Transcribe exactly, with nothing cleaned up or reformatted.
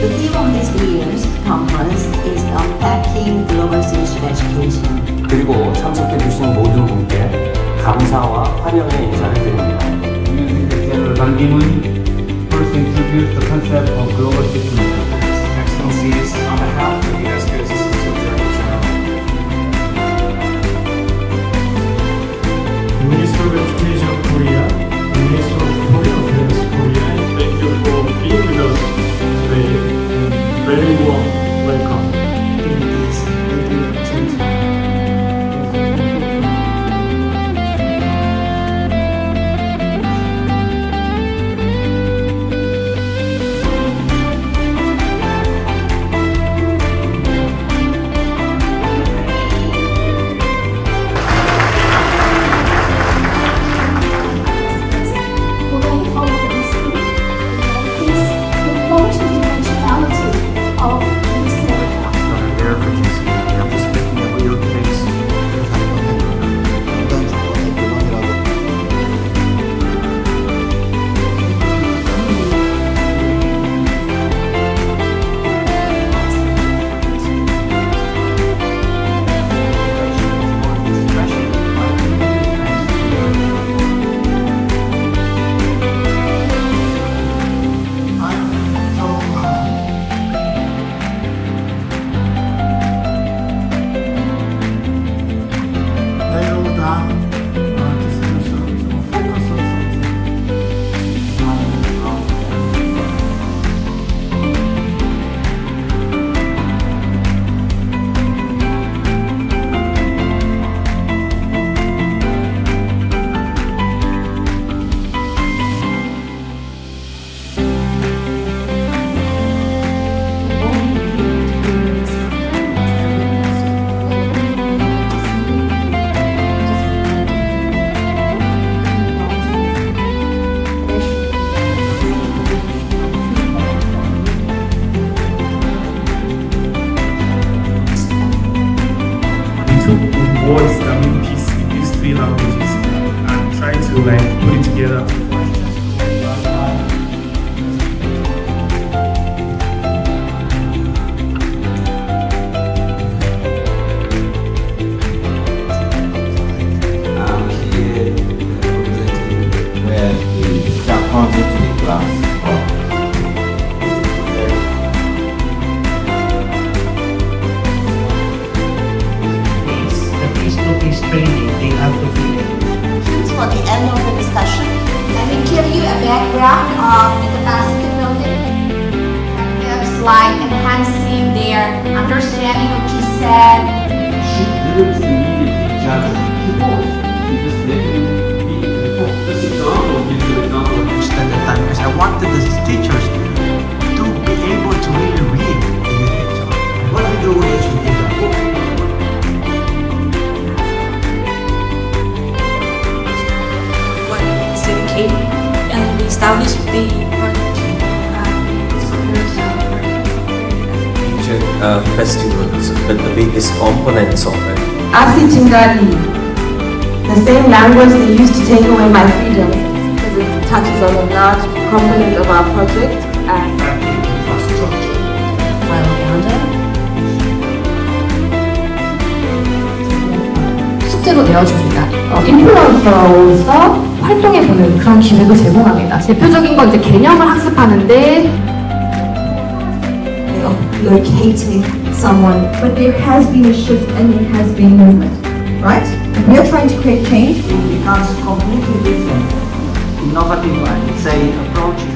The theme of this year's conference is Unpacking Global Citizen Education. 그리고 참석해주신 모든 분께 감사와 환영의 인사를 드립니다. General Ban Ki-moon first introduced the concept of global citizenship. Excellencies, on behalf of UNESCO's Assistant Director General, Minister of Education of Korea, Minister of Foreign Affairs of Korea, thank you for being with us today and very warm welcome. Words that mean peace in these three languages and try to like put it together. I'm here representing where the staff comes into the class. Training, they have to feel it. For the end of the discussion, let me give you a background of the capacity building, tips like enhancing their understanding of G S E D. She didn't immediately judge keyboard. She just let him be before. This example gives you an example. Spend the time because I wanted the teachers to be able to really read the literature. What we do is we give a book. And we established the Future uh, festivals, but the biggest components of it. Asi Chingali, the same language they used to take away my freedom, because it touches on a large component of our project. And infrastructure. while Uganda. 숙제로 내어줍니다. 어, 인플루언서로서 활동해보는 그런 기회도 제공합니다. 대표적인 건 이제 개념을 학습하는데 locating someone, but there has been a shift and there has been movement, right? We are trying to create change. it becomes completely different, innovative, I would say, approach